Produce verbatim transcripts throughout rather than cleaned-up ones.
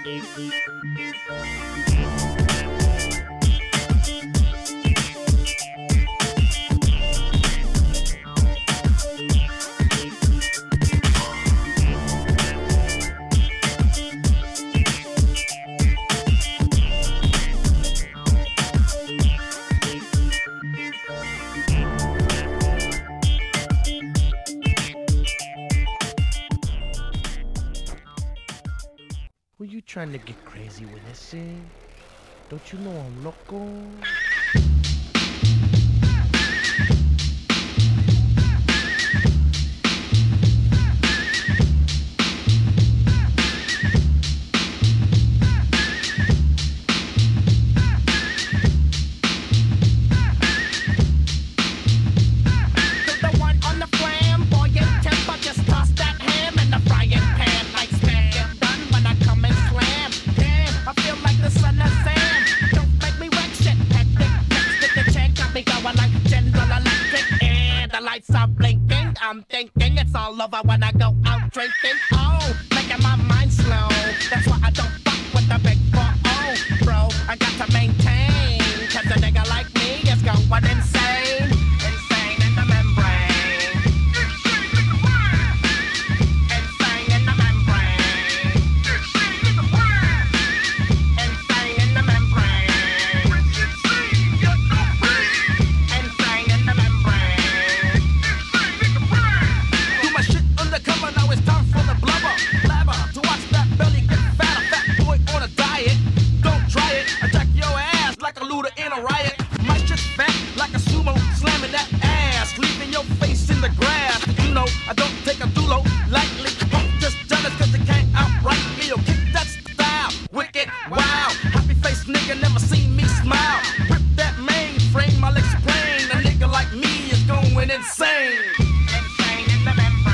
Were you trying to get crazy with this thing? Don't you know I'm loco? I'm thinking it's all over when I go out drinking. Oh, making my mind slow. That's why I don't fuck with the big four oh, bro. I got to maintain, cause a nigga like me is going insane. Insane in the membrane. Insane in the membrane. Insane in the membrane. Insane in the membrane. Insane in the membrane. Now it's time for the blubber, blabber, to watch that belly get fat. A fat boy on a diet, don't try it. Attack your ass like a looter in a riot. My shit's fat like a sumo, slamming that ass, leaving your face in the grass. You know I don't take a dulo lightly. Punk just jealous cause they can't outright me. Yo, kick that style, wicked, wow. Happy face nigga never seen me smile. Rip that mainframe, I'll explain. A nigga like me is going insane. Insane in the membrane.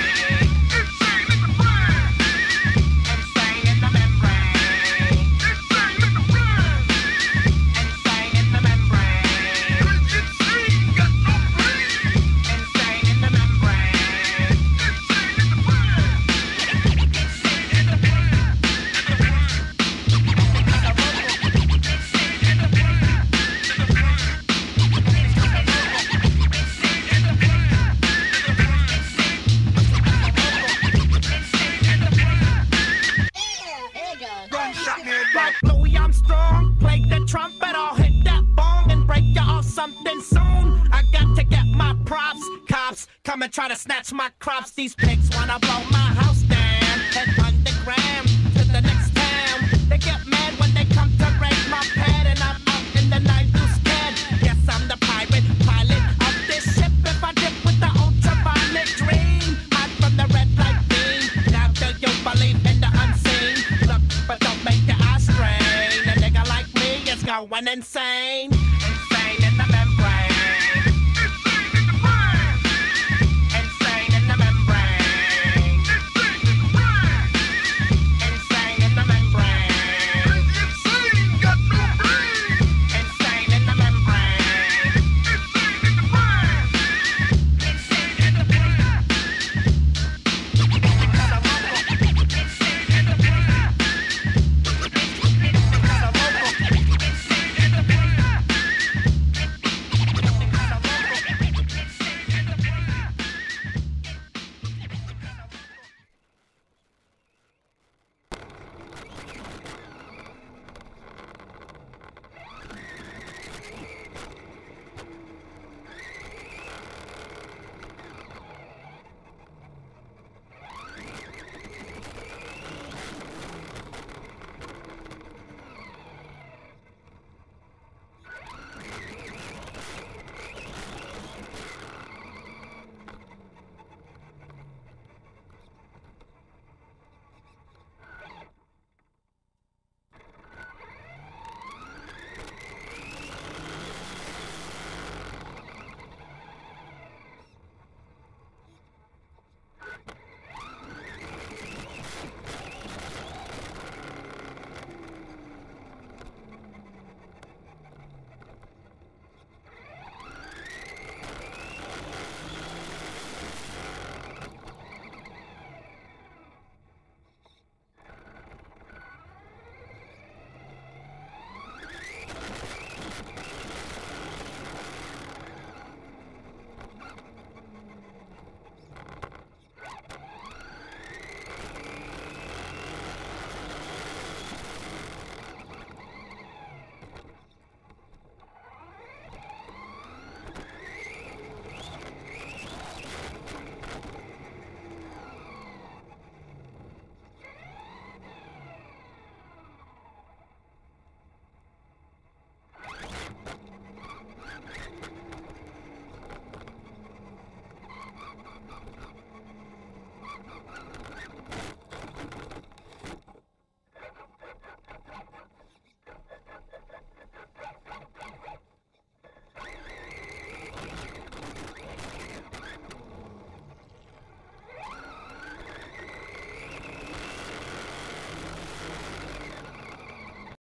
Like Louis Armstrong, play the trumpet, I'll hit that bong and break you off something soon. I got to get my props, cops come and try to snatch my crops. These pigs wanna blow my house down, head underground to the next town. They get mad when they come to raid my pad and I'm out in the night too scared. Yes, I'm the pirate, pilot of this ship. If I dip with the ultraviolet dream, hide from the red light beam. Now do you believe in the unseen? Look, but don't make your eyes strain. A nigga like me is going insane.